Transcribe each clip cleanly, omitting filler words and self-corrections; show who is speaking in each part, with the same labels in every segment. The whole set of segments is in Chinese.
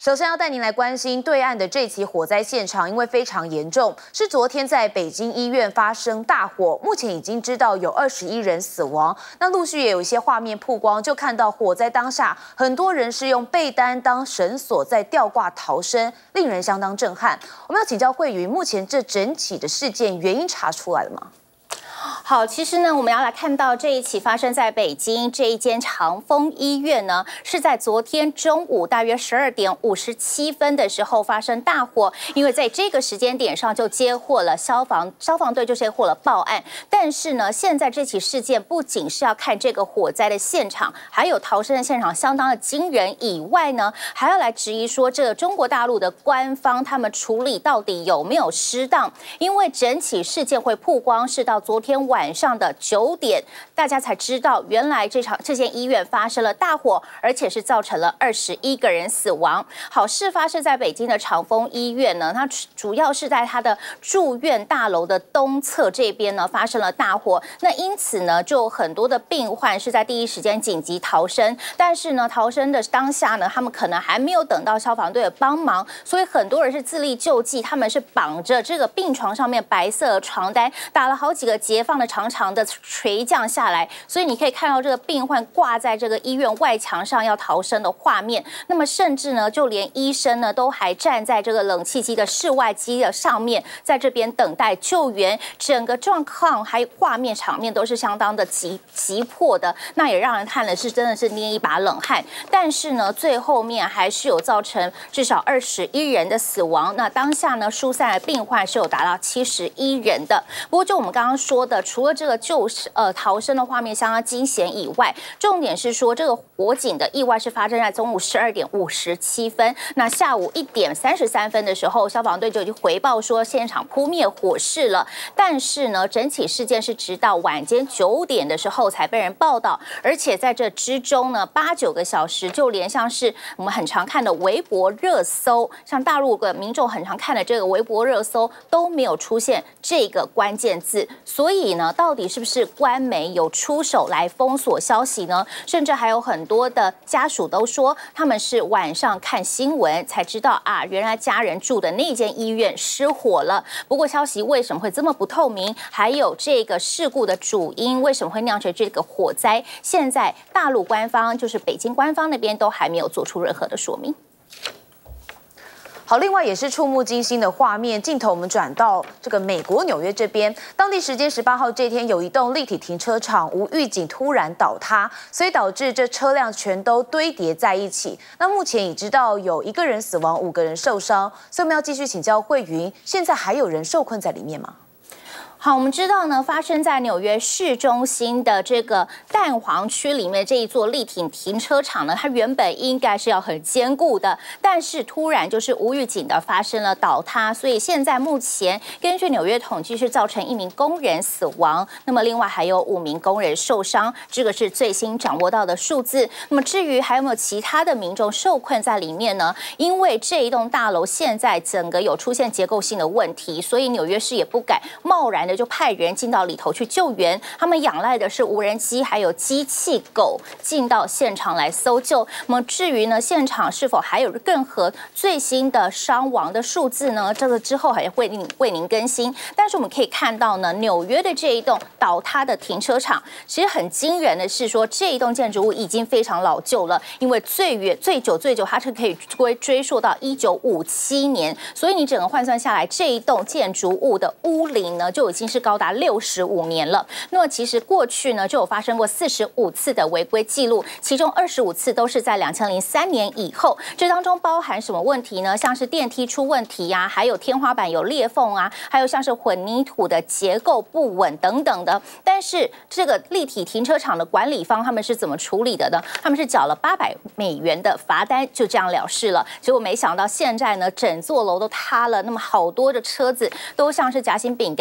Speaker 1: 首先要带您来关心对岸的这起火灾现场，因为非常严重，是昨天在北京医院发生大火，目前已经知道有21人死亡。那陆续也有一些画面曝光，就看到火灾当下，很多人是用被单当绳索在吊挂逃生，令人相当震撼。我们要请教慧云，目前这整起的事件原因查出来了吗？
Speaker 2: 好，其实呢，我们要来看到这一起发生在北京这一间长丰医院呢，是在昨天中午大约12点57分的时候发生大火，因为在这个时间点上就接获了消防队就接获了报案。但是呢，现在这起事件不仅是要看这个火灾的现场，还有逃生的现场相当的惊人以外呢，还要来质疑说这个中国大陆的官方他们处理到底有没有失当？因为整起事件会曝光是到昨天晚上的9点，大家才知道原来这间医院发生了大火，而且是造成了21个人死亡。好，事发是在北京的长丰医院呢，它主要是在它的住院大楼的东侧这边呢发生了大火。那因此呢，就很多的病患是在第一时间紧急逃生，但是呢，逃生的当下呢，他们可能还没有等到消防队的帮忙，所以很多人是自力救济，他们是绑着这个病床上面白色的床单，打了好几个结放的长长的垂降下来，所以你可以看到这个病患挂在这个医院外墙上要逃生的画面。那么甚至呢，就连医生呢都还站在这个冷气机的室外机的上面，在这边等待救援。整个状况还有画面场面都是相当的急迫的，那也让人看了是真的是捏一把冷汗。但是呢，最后面还是有造成至少21人的死亡。那当下呢，疏散的病患是有达到71人的。不过就我们刚刚说的，除了这个逃生的画面相当惊险以外，重点是说这个火警的意外是发生在中午12点57分。那下午1点33分的时候，消防队就已经回报说现场扑灭火势了。但是呢，整起事件是直到晚间9点的时候才被人报道，而且在这之中呢，8、9个小时，就连像是我们很常看的微博热搜，像大陆的民众很常看的这个微博热搜都没有出现这个关键字。所以呢，到底是不是官媒有出手来封锁消息呢？甚至还有很多的家属都说，他们是晚上看新闻才知道啊，原来家人住的那间医院失火了。不过消息为什么会这么不透明？还有这个事故的主因为什么会酿成这个火灾？现在大陆官方就是北京官方那边都还没有做出任何的说明。
Speaker 1: 好，另外也是触目惊心的画面，镜头我们转到这个美国纽约这边，当地时间18号这天，有一栋立体停车场无预警突然倒塌，所以导致这车辆全都堆叠在一起。那目前已知道有1个人死亡，5个人受伤，所以我们要继续请教慧云，现在还有人受困在里面吗？
Speaker 2: 好，我们知道呢，发生在纽约市中心的这个蛋黄区里面这一座立体停车场呢，它原本应该是要很坚固的，但是突然就是无预警的发生了倒塌，所以现在目前根据纽约统计是造成1名工人死亡，那么另外还有5名工人受伤，这个是最新掌握到的数字。那么至于还有没有其他的民众受困在里面呢？因为这一栋大楼现在整个有出现结构性的问题，所以纽约市也不敢贸然的就派人进到里头去救援，他们仰赖的是无人机还有机器狗进到现场来搜救。那么至于呢，现场是否还有任何最新的伤亡的数字呢？这个之后还会为您更新。但是我们可以看到呢，纽约的这一栋倒塌的停车场，其实很惊人的是说，这一栋建筑物已经非常老旧了，因为最久，它是可以追溯到1957年，所以你整个换算下来，这一栋建筑物的屋龄呢，就已经是高达65年了。那么其实过去呢，就有发生过45次的违规记录，其中25次都是在2003年以后。这当中包含什么问题呢？像是电梯出问题呀，还有天花板有裂缝啊，还有像是混凝土的结构不稳等等的。但是这个立体停车场的管理方他们是怎么处理的呢？他们是缴了$800的罚单，就这样了事了。结果没想到现在呢，整座楼都塌了，那么好多的车子都像是夹心饼干一样被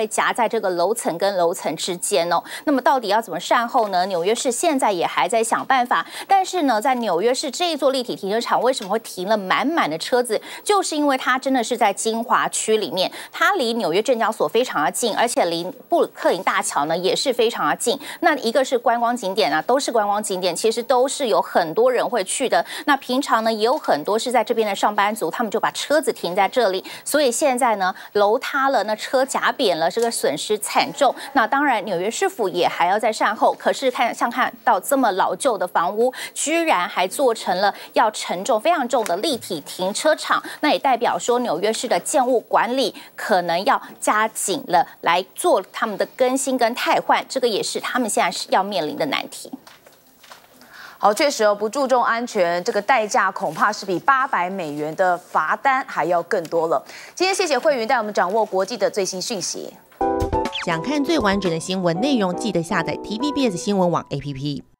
Speaker 2: 夹在这个楼层跟楼层之间哦。那么到底要怎么善后呢？纽约市现在也还在想办法。但是呢，在纽约市这一座立体停车场为什么会停了满满的车子？就是因为它真的是在精华区里面，它离纽约证交所非常的近，而且离布鲁克林大桥呢也是非常的近。那一个是观光景点啊，都是观光景点，其实都是有很多人会去的。那平常呢也有很多是在这边的上班族，他们就把车子停在这里。所以现在呢，楼塌了，那车夹扁了，这个损失惨重。那当然，纽约市府也还要再善后。可是看到这么老旧的房屋，居然还做成了要承重非常重的立体停车场，那也代表说纽约市的建物管理可能要加紧了来做他们的更新跟汰换，这个也是他们现在是要面临的难题。
Speaker 1: 好，确实哦，不注重安全，这个代价恐怕是比$800的罚单还要更多了。今天谢谢慧云带我们掌握国际的最新讯息。
Speaker 3: 想看最完整的新闻内容，记得下载TVBS 新闻网 APP。